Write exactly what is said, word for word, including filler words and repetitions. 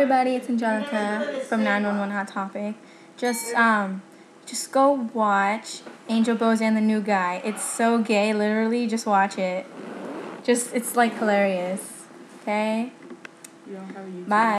everybody, it's Angelica from nine one one Hot Topic. Just um, just go watch Angel Bozan the New Guy. It's so gay, literally. Just watch it. Just it's like hilarious. Okay. You don't have a YouTube. Bye.